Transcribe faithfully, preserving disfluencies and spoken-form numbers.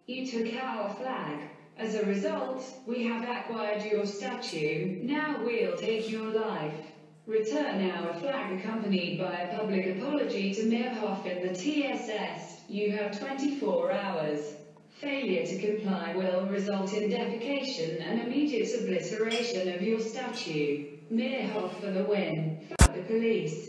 You took our flag. As a result, we have acquired your statue. Now we'll take your life. Return our flag accompanied by a public apology to Mirhoff in the T S S. You have twenty-four hours. Failure to comply will result in defecation and immediate obliteration of your statue. Mirhoff for the win. Fuck the police.